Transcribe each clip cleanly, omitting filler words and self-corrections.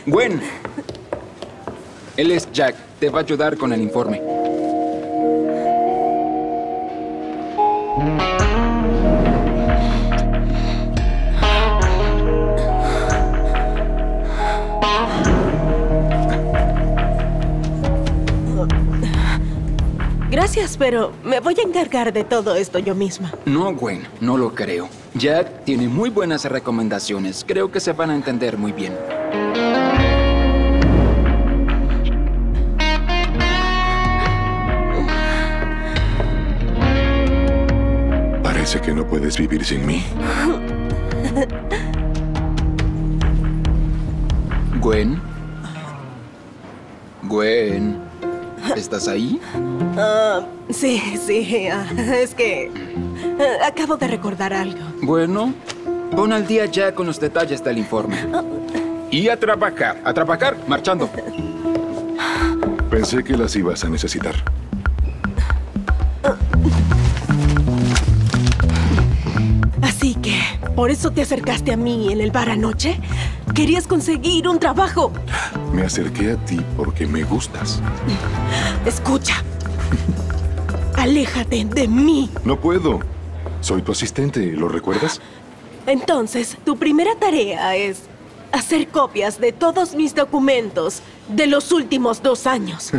Gwen. Él es Jack. Te va a ayudar con el informe. Gracias, pero me voy a encargar de todo esto yo misma. No, Gwen, no lo creo. Jack tiene muy buenas recomendaciones. Creo que se van a entender muy bien. Parece que no puedes vivir sin mí. Gwen. Gwen. ¿Estás ahí? Sí, es que acabo de recordar algo. Bueno, pon al día ya con los detalles del informe. Y a trabajar, marchando. Pensé que las ibas a necesitar. Así que, ¿por eso te acercaste a mí en el bar anoche? ¿Querías conseguir un trabajo? Me acerqué a ti porque me gustas. Escucha. Aléjate de mí. No puedo. Soy tu asistente, ¿lo recuerdas? Entonces, tu primera tarea es hacer copias de todos mis documentos de los últimos 2 años.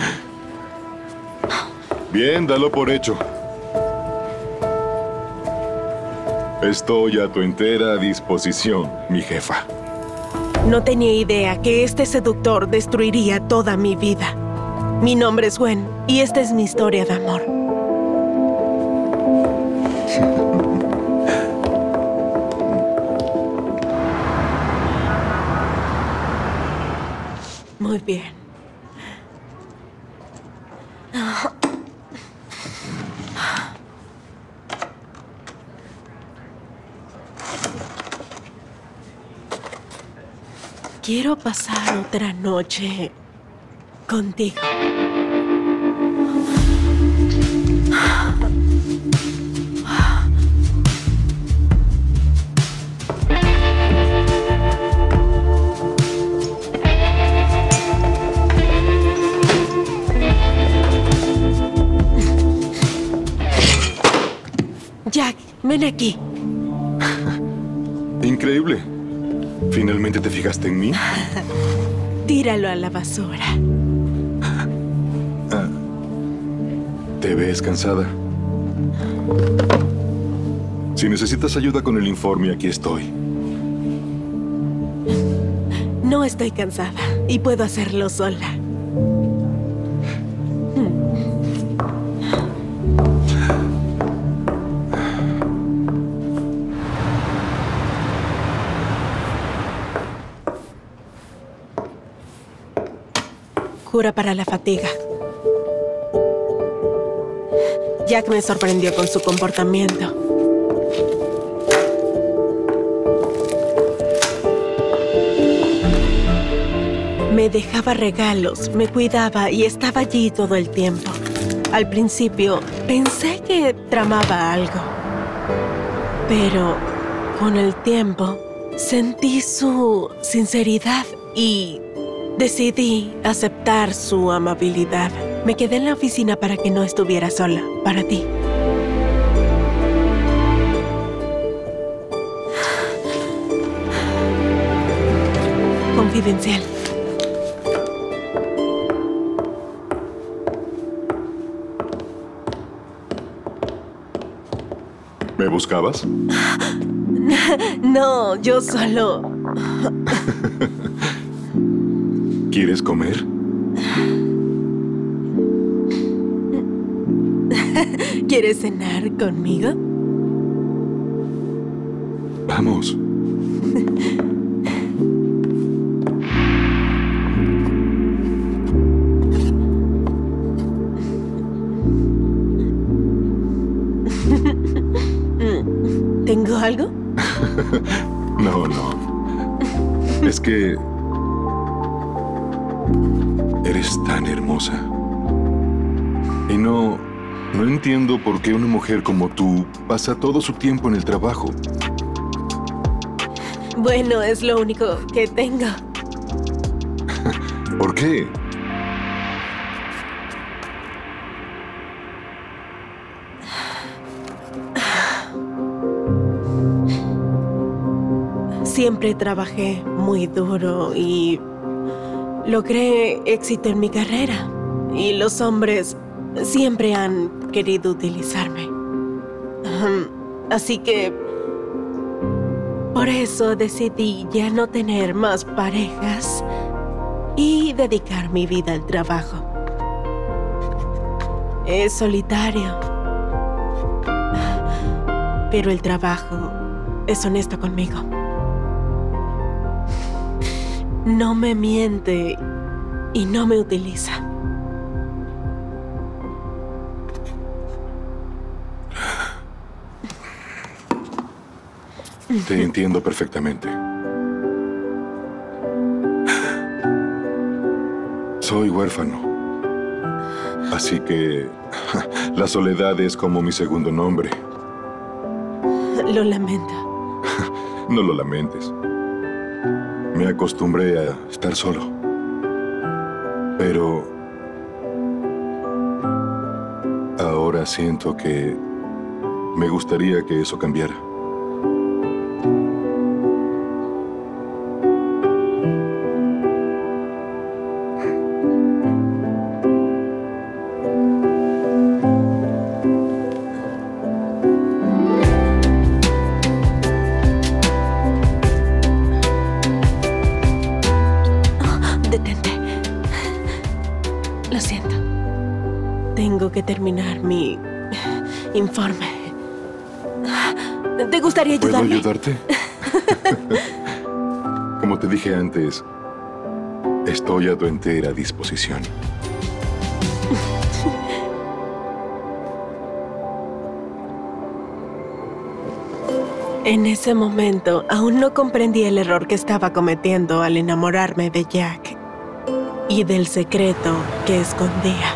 Bien, dalo por hecho. Estoy a tu entera disposición, mi jefa. No tenía idea que este seductor destruiría toda mi vida. Mi nombre es Gwen y esta es mi historia de amor. Muy bien. Quiero pasar otra noche contigo. Jack, ven aquí. Increíble. ¿Finalmente te fijaste en mí? Tíralo a la basura. Te ves cansada. Si necesitas ayuda con el informe, aquí estoy. No estoy cansada y puedo hacerlo sola. Cura para la fatiga. Jack me sorprendió con su comportamiento. Me dejaba regalos, me cuidaba y estaba allí todo el tiempo. Al principio pensé que tramaba algo, pero con el tiempo sentí su sinceridad y decidí aceptar su amabilidad. Me quedé en la oficina para que no estuviera sola, para ti. Confidencial. ¿Me buscabas? No, yo solo... ¿Quieres comer? ¿Quieres cenar conmigo? Vamos. ¿Tengo algo? No, no. Es que... eres tan hermosa. Y no entiendo por qué una mujer como tú pasa todo su tiempo en el trabajo. Bueno, es lo único que tengo. ¿Por qué? Siempre trabajé muy duro y logré éxito en mi carrera. Y los hombres siempre han querido utilizarme. Así que por eso decidí ya no tener más parejas y dedicar mi vida al trabajo. Es solitario, pero el trabajo es honesto conmigo. No me miente y no me utiliza. Te entiendo perfectamente. Soy huérfano. Así que la soledad es como mi segundo nombre. Lo lamento. No lo lamentes. Me acostumbré a estar solo. Pero ahora siento que me gustaría que eso cambiara. Lo siento. Tengo que terminar mi informe. ¿Te gustaría ayudarme? ¿Puedo ayudarte? Como te dije antes, estoy a tu entera disposición. En ese momento, aún no comprendí el error que estaba cometiendo al enamorarme de Jack y del secreto que escondía.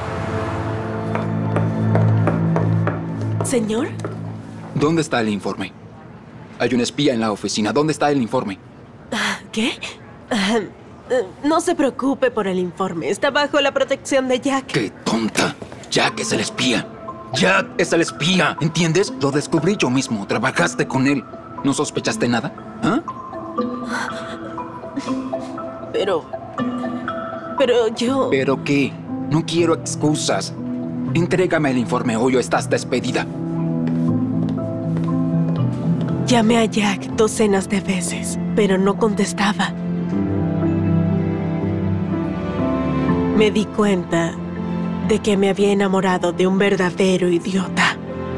¿Señor? ¿Dónde está el informe? Hay un espía en la oficina. ¿Dónde está el informe? ¿Qué? No se preocupe por el informe. Está bajo la protección de Jack. ¡Qué tonta! Jack es el espía. Jack es el espía. ¿Entiendes? Lo descubrí yo mismo. Trabajaste con él. ¿No sospechaste nada? ¿Ah? Pero yo... ¿Pero qué? No quiero excusas. Entrégame el informe hoy o estás despedida. Llamé a Jack docenas de veces, pero no contestaba. Me di cuenta de que me había enamorado de un verdadero idiota.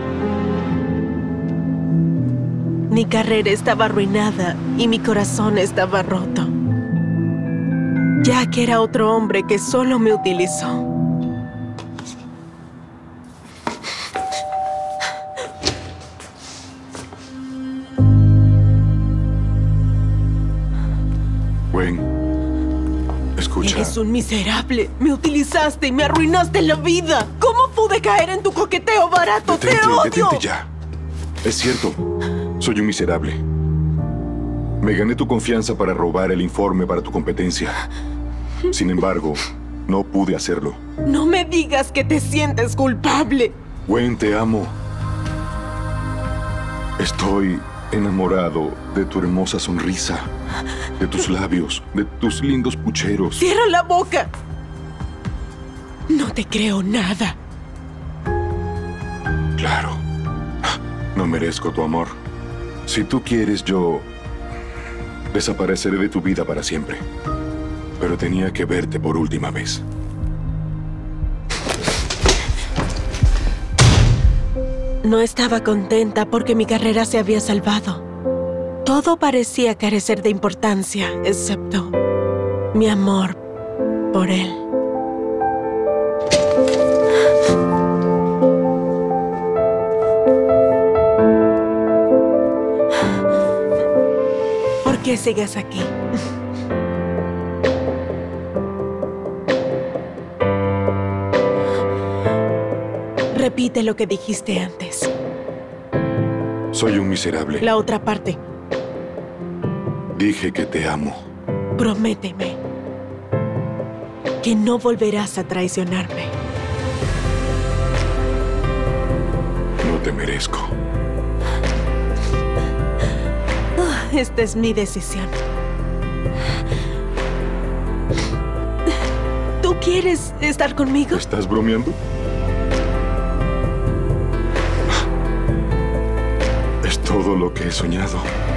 Mi carrera estaba arruinada y mi corazón estaba roto. Jack era otro hombre que solo me utilizó. Gwen, escucha. Eres un miserable. Me utilizaste y me arruinaste la vida. ¿Cómo pude caer en tu coqueteo barato? ¡Te odio! Detente ya. Es cierto, soy un miserable. Me gané tu confianza para robar el informe para tu competencia. Sin embargo, no pude hacerlo. No me digas que te sientes culpable. Gwen, te amo. Estoy enamorado de tu hermosa sonrisa, de tus labios, de tus lindos pucheros. ¡Cierra la boca! No te creo nada. Claro. No merezco tu amor. Si tú quieres, yo desapareceré de tu vida para siempre. Pero tenía que verte por última vez. No estaba contenta porque mi carrera se había salvado. Todo parecía carecer de importancia, excepto mi amor por él. ¿Por qué sigues aquí? Repite lo que dijiste antes. Soy un miserable. La otra parte. Dije que te amo. Prométeme. que no volverás a traicionarme. No te merezco. Esta es mi decisión. ¿Tú quieres estar conmigo? ¿Estás bromeando? Es todo lo que he soñado.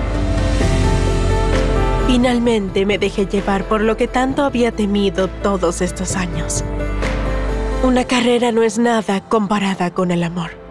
Finalmente me dejé llevar por lo que tanto había temido todos estos años. Una carrera no es nada comparada con el amor.